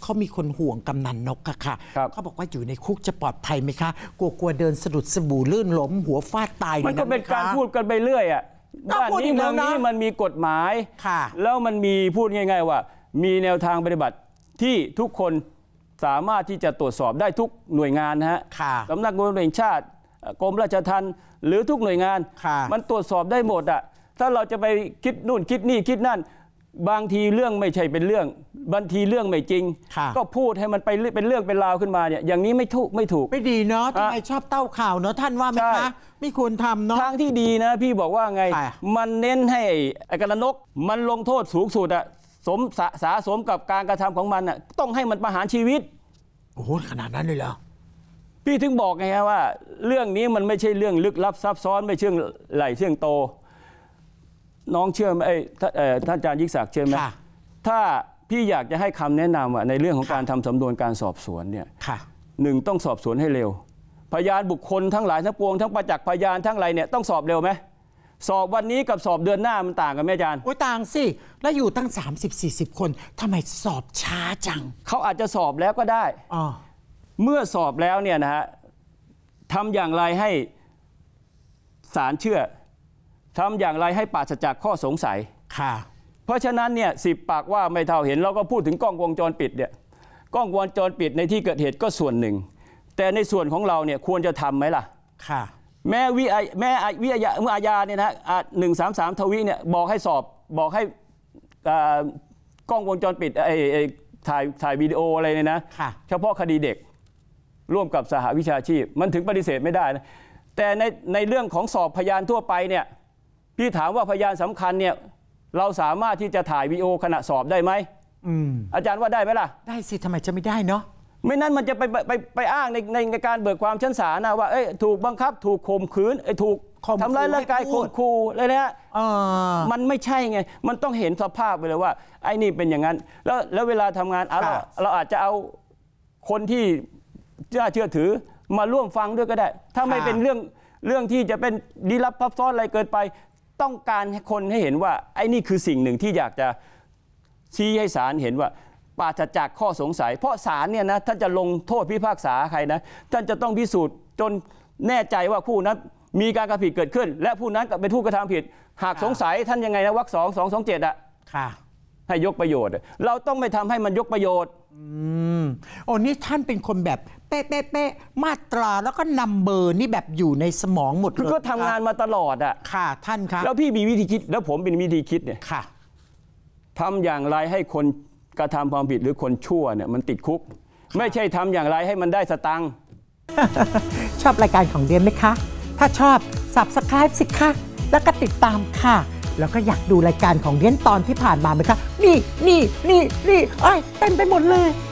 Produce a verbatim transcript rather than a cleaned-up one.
เขามีคนห่วงกำนันนกอะค่ะเขาบอกว่าอยู่ในคุกจะปลอดภัยไหมคะกลัวกลัวเดินสะดุดสบู่ลื่นล้มหัวฟาดตายมันก็เป็นการพูดกันไปเรื่อยอ่ะด้านนี้เมืองนี้มันมีกฎหมายแล้วมันมีพูดง่ายๆว่ามีแนวทางปฏิบัติที่ทุกคนสามารถที่จะตรวจสอบได้ทุกหน่วยงานนะฮะสำนักงานตำรวจแห่งชาติกรมราชทัณฑ์หรือทุกหน่วยงานมันตรวจสอบได้หมดอ่ะถ้าเราจะไปคิดนู่นคิดนี่คิดนั่นบางทีเรื่องไม่ใช่เป็นเรื่องบางทีเรื่องไม่จริงก็พูดให้มันไปเป็นเรื่องเป็นราวขึ้นมาเนี่ยอย่างนี้ไม่ถูกไม่ถูกไม่ดีเนาะทำไมชอบเต้าข่าวเนาะท่านว่าไหมคะไม่ควรทำเนาะทางที่ดีนะพี่บอกว่าไงมันเน้นให้ไอ้กำนันนกมันลงโทษสูงสุดอะสมสาสมกับการกระทำของมันอะต้องให้มันประหารชีวิตโอ้โหขนาดนั้นเลยเหรอพี่ถึงบอกไงฮะว่าเรื่องนี้มันไม่ใช่เรื่องลึกลับซับซ้อนไม่เชื่องไหลเชื่องโตน้องเชื่อไหมท่านอาจารย์ยิ่งศักดิ์เชื่อไหมถ้าพี่อยากจะให้คำแนะนำว่าในเรื่องของการทำสำนวนการสอบสวนเนี่ยหนึ่งต้องสอบสวนให้เร็วพยานบุคคลทั้งหลายทั้งปวงทั้งประจักษ์พยานทั้งหลายเนี่ยต้องสอบเร็วไหมสอบวันนี้กับสอบเดือนหน้ามันต่างกันไหมอาจารย์โอ้ยต่างสิแล้วอยู่ตั้งสามสิบสี่สิบคนทำไมสอบช้าจังเขาอาจจะสอบแล้วก็ได้เมื่อสอบแล้วเนี่ยนะฮะทำอย่างไรให้ศาลเชื่อทำอย่างไรให้ปราศจากข้อสงสัยค่ะเพราะฉะนั้นเนี่ยสิบปากว่าไม่เท่าเห็นเราก็พูดถึงกล้องวงจรปิดเนี่ยกล้องวงจรปิดในที่เกิดเหตุก็ส่วนหนึ่งแต่ในส่วนของเราเนี่ยควรจะทำไหมล่ะค่ะแม่วิแม่วิอาญาเมื่ออาญาเนี่ยนะหนึ่งสามสามทวีเนี่ยบอกให้สอบบอกให้กล้องวงจรปิดไอ้ถ่ายถ่ายวิดีโออะไรเนี่ยนะเฉพาะคดีเด็กร่วมกับสหวิชาชีพมันถึงปฏิเสธไม่ได้นะแต่ในในเรื่องของสอบพยานทั่วไปเนี่ยพี่ถามว่าพยานสำคัญเนี่ยเราสามารถที่จะถ่ายวีดีโอขณะสอบได้ไหมอืมอาจารย์ว่าได้ไหมล่ะได้สิทำไมจะไม่ได้เนาะไม่นั้นมันจะไปไปไปอ้างในในการเบิกความชั้นศาลนะว่าเอ้ยถูกบังคับถูกข่มขืนไอ้ถูกทำร้ายร่างกายข่มขู่อะไรเนี่ยมันไม่ใช่ไงมันต้องเห็นสภาพไปเลยว่าไอ้นี่เป็นอย่างนั้นแล้วแล้วเวลาทำงานเราเราอาจจะเอาคนที่น่าเชื่อถือมาร่วมฟังด้วยก็ได้ถ้าไม่เป็นเรื่องเรื่องที่จะเป็นลี้ลับซับซ้อนอะไรเกินไปต้องการให้คนให้เห็นว่าไอ้นี่คือสิ่งหนึ่งที่อยากจะชี้ให้ศาลเห็นว่าปราศจากข้อสงสัยเพราะศาลเนี่ยนะท่านจะลงโทษพิพากษาใครนะท่านจะต้องพิสูจน์จนแน่ใจว่าผู้นั้นมีการกระทำผิดเกิดขึ้นและผู้นั้นเป็นผู้กระทำผิดหากสงสัยท่านยังไงนะวรรคสองสองสองเจ็ดอ่ะให้ยกประโยชน์เราต้องไม่ทำให้มันยกประโยชน์อืมโอ้นี่ท่านเป็นคนแบบเป๊ะเป๊ะเป๊ะมาตราแล้วก็นัมเบอร์นี่แบบอยู่ในสมองหมดเลยก็ทำงานมาตลอดอ่ะค่ะท่านครับแล้วพี่มีวิธีคิดแล้วผมเป็นวิธีคิดเนี่ยค่ะทำอย่างไรให้คนกระทำความผิดหรือคนชั่วเนี่ยมันติดคุกไม่ใช่ทำอย่างไรให้มันได้สตังค์ชอบรายการของเดียนไหมคะถ้าชอบ ซับสไครบ์ สิคะแล้วก็ติดตามค่ะแล้วก็อยากดูรายการของเดียนตอนที่ผ่านมาไหมคะนี่นี่นี่นี่เอ้ยเต็มไปหมดเลย